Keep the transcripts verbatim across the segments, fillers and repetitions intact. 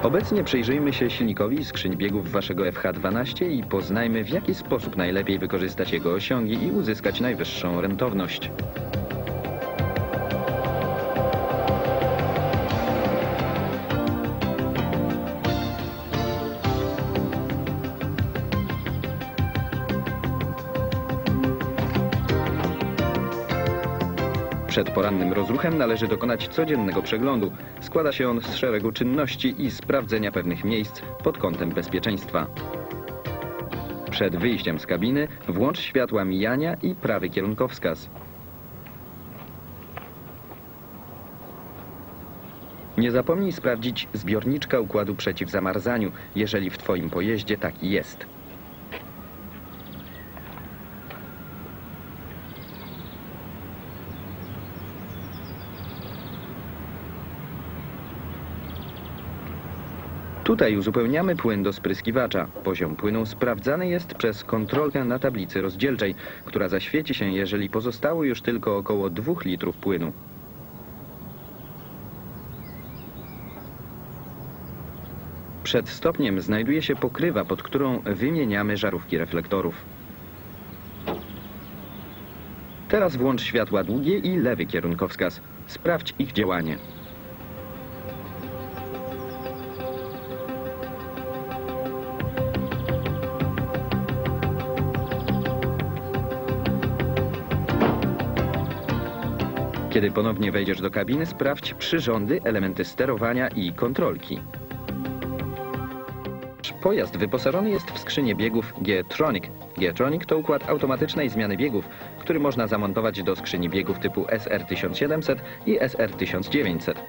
Obecnie przyjrzyjmy się silnikowi skrzyń biegów waszego F H dwanaście i poznajmy, w jaki sposób najlepiej wykorzystać jego osiągi i uzyskać najwyższą rentowność. Przed porannym rozruchem należy dokonać codziennego przeglądu. Składa się on z szeregu czynności i sprawdzenia pewnych miejsc pod kątem bezpieczeństwa. Przed wyjściem z kabiny włącz światła mijania i prawy kierunkowskaz. Nie zapomnij sprawdzić zbiorniczka układu przeciwzamarzaniu, jeżeli w Twoim pojeździe taki jest. Tutaj uzupełniamy płyn do spryskiwacza. Poziom płynu sprawdzany jest przez kontrolkę na tablicy rozdzielczej, która zaświeci się, jeżeli pozostało już tylko około dwóch litrów płynu. Przed stopniem znajduje się pokrywa, pod którą wymieniamy żarówki reflektorów. Teraz włącz światła długie i lewy kierunkowskaz. Sprawdź ich działanie. Kiedy ponownie wejdziesz do kabiny, sprawdź przyrządy, elementy sterowania i kontrolki. Pojazd wyposażony jest w skrzynię biegów Getronic. Getronic to układ automatycznej zmiany biegów, który można zamontować do skrzyni biegów typu S R tysiąc siedemset i S R tysiąc dziewięćset.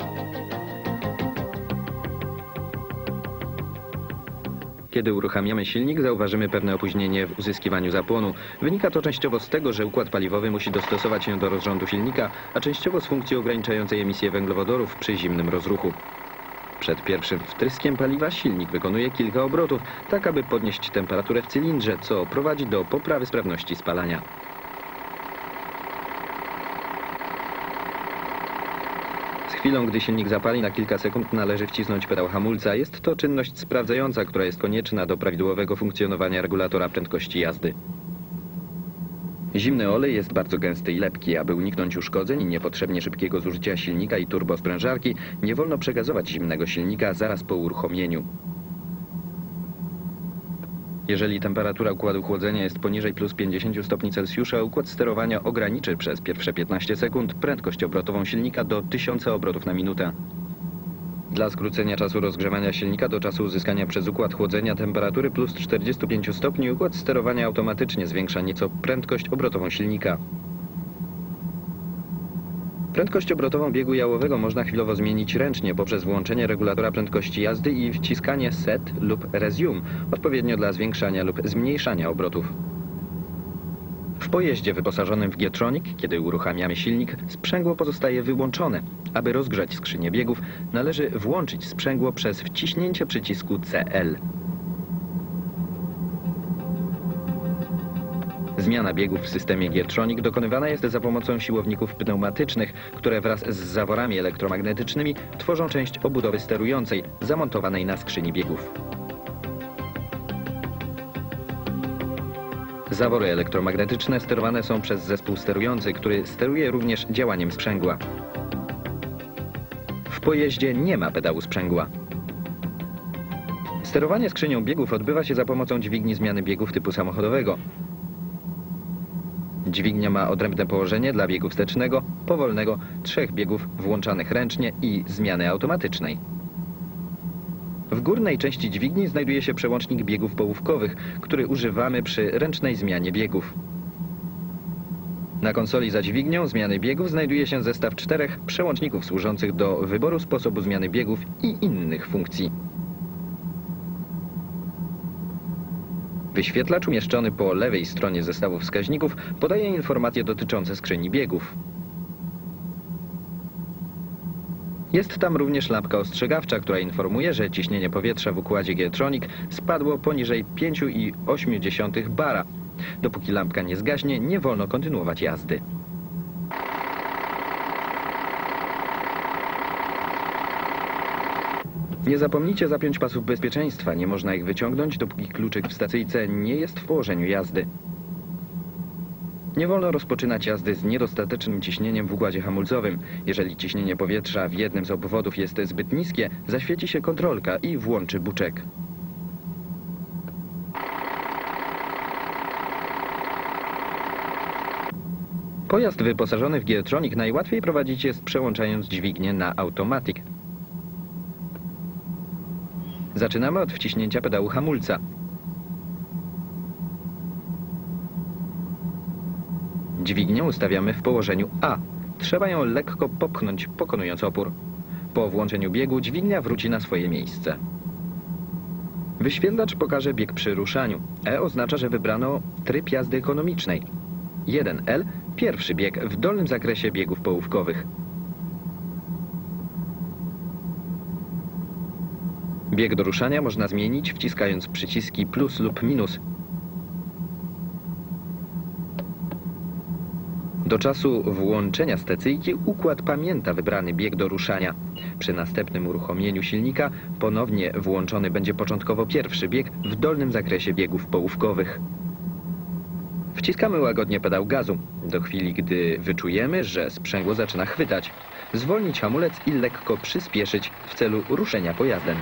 Kiedy uruchamiamy silnik, zauważymy pewne opóźnienie w uzyskiwaniu zapłonu. Wynika to częściowo z tego, że układ paliwowy musi dostosować się do rozrządu silnika, a częściowo z funkcji ograniczającej emisję węglowodorów przy zimnym rozruchu. Przed pierwszym wtryskiem paliwa silnik wykonuje kilka obrotów, tak aby podnieść temperaturę w cylindrze, co prowadzi do poprawy sprawności spalania. Z chwilą, gdy silnik zapali, na kilka sekund należy wcisnąć pedał hamulca. Jest to czynność sprawdzająca, która jest konieczna do prawidłowego funkcjonowania regulatora prędkości jazdy. Zimny olej jest bardzo gęsty i lepki. Aby uniknąć uszkodzeń i niepotrzebnie szybkiego zużycia silnika i turbosprężarki, nie wolno przegazować zimnego silnika zaraz po uruchomieniu. Jeżeli temperatura układu chłodzenia jest poniżej plus pięćdziesiąt stopni Celsjusza, układ sterowania ograniczy przez pierwsze piętnaście sekund prędkość obrotową silnika do tysiąc obrotów na minutę. Dla skrócenia czasu rozgrzewania silnika do czasu uzyskania przez układ chłodzenia temperatury plus czterdziestu pięciu stopni, układ sterowania automatycznie zwiększa nieco prędkość obrotową silnika. Prędkość obrotową biegu jałowego można chwilowo zmienić ręcznie poprzez włączenie regulatora prędkości jazdy i wciskanie set lub resume, odpowiednio dla zwiększania lub zmniejszania obrotów. W pojeździe wyposażonym w Getronic, kiedy uruchamiamy silnik, sprzęgło pozostaje wyłączone. Aby rozgrzać skrzynię biegów, należy włączyć sprzęgło przez wciśnięcie przycisku C L. Zmiana biegów w systemie Getronic dokonywana jest za pomocą siłowników pneumatycznych, które wraz z zaworami elektromagnetycznymi tworzą część obudowy sterującej, zamontowanej na skrzyni biegów. Zawory elektromagnetyczne sterowane są przez zespół sterujący, który steruje również działaniem sprzęgła. W pojeździe nie ma pedału sprzęgła. Sterowanie skrzynią biegów odbywa się za pomocą dźwigni zmiany biegów typu samochodowego. Dźwignia ma odrębne położenie dla biegu wstecznego, powolnego, trzech biegów włączanych ręcznie i zmiany automatycznej. W górnej części dźwigni znajduje się przełącznik biegów połówkowych, który używamy przy ręcznej zmianie biegów. Na konsoli za dźwignią zmiany biegów znajduje się zestaw czterech przełączników służących do wyboru sposobu zmiany biegów i innych funkcji. Wyświetlacz umieszczony po lewej stronie zestawu wskaźników podaje informacje dotyczące skrzyni biegów. Jest tam również lampka ostrzegawcza, która informuje, że ciśnienie powietrza w układzie Getronic spadło poniżej pięć przecinek osiem bara. Dopóki lampka nie zgaśnie, nie wolno kontynuować jazdy. Nie zapomnijcie zapiąć pasów bezpieczeństwa. Nie można ich wyciągnąć, dopóki kluczyk w stacyjce nie jest w położeniu jazdy. Nie wolno rozpoczynać jazdy z niedostatecznym ciśnieniem w układzie hamulcowym. Jeżeli ciśnienie powietrza w jednym z obwodów jest zbyt niskie, zaświeci się kontrolka i włączy buczek. Pojazd wyposażony w Geotronic najłatwiej prowadzić jest przełączając dźwignię na automatic. Zaczynamy od wciśnięcia pedału hamulca. Dźwignię ustawiamy w położeniu A. Trzeba ją lekko popchnąć, pokonując opór. Po włączeniu biegu dźwignia wróci na swoje miejsce. Wyświetlacz pokaże bieg przy ruszaniu. E oznacza, że wybrano tryb jazdy ekonomicznej. jeden L – pierwszy bieg w dolnym zakresie biegów połówkowych. Bieg do ruszania można zmienić, wciskając przyciski plus lub minus. Do czasu włączenia stacyjki układ pamięta wybrany bieg do ruszania. Przy następnym uruchomieniu silnika ponownie włączony będzie początkowo pierwszy bieg w dolnym zakresie biegów połówkowych. Wciskamy łagodnie pedał gazu, do chwili gdy wyczujemy, że sprzęgło zaczyna chwytać. Zwolnić hamulec i lekko przyspieszyć w celu ruszenia pojazdem.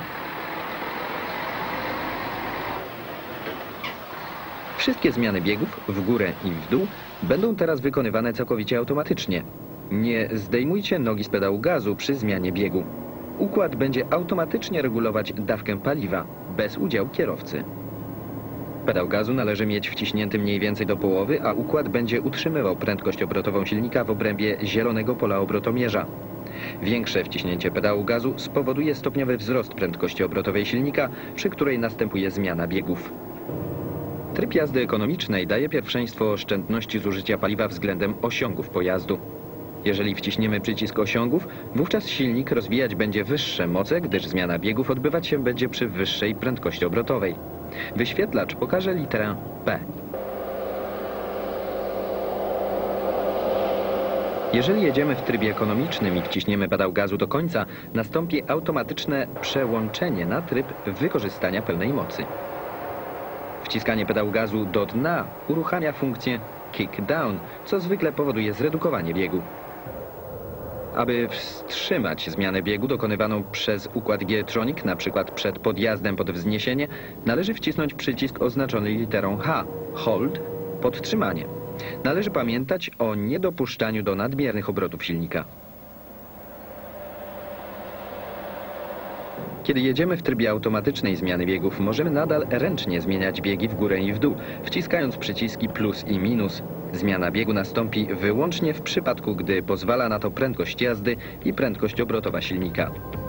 Wszystkie zmiany biegów w górę i w dół będą teraz wykonywane całkowicie automatycznie. Nie zdejmujcie nogi z pedału gazu przy zmianie biegu. Układ będzie automatycznie regulować dawkę paliwa, bez udziału kierowcy. Pedał gazu należy mieć wciśnięty mniej więcej do połowy, a układ będzie utrzymywał prędkość obrotową silnika w obrębie zielonego pola obrotomierza. Większe wciśnięcie pedału gazu spowoduje stopniowy wzrost prędkości obrotowej silnika, przy której następuje zmiana biegów. Tryb jazdy ekonomicznej daje pierwszeństwo oszczędności zużycia paliwa względem osiągów pojazdu. Jeżeli wciśniemy przycisk osiągów, wówczas silnik rozwijać będzie wyższe moce, gdyż zmiana biegów odbywać się będzie przy wyższej prędkości obrotowej. Wyświetlacz pokaże literę P. Jeżeli jedziemy w trybie ekonomicznym i wciśniemy pedał gazu do końca, nastąpi automatyczne przełączenie na tryb wykorzystania pełnej mocy. Wciskanie pedału gazu do dna uruchamia funkcję kick down, co zwykle powoduje zredukowanie biegu. Aby wstrzymać zmianę biegu dokonywaną przez układ Geotronic, np. przed podjazdem pod wzniesienie, należy wcisnąć przycisk oznaczony literą H, hold, podtrzymanie. Należy pamiętać o niedopuszczaniu do nadmiernych obrotów silnika. Kiedy jedziemy w trybie automatycznej zmiany biegów, możemy nadal ręcznie zmieniać biegi w górę i w dół, wciskając przyciski plus i minus. Zmiana biegu nastąpi wyłącznie w przypadku, gdy pozwala na to prędkość jazdy i prędkość obrotowa silnika.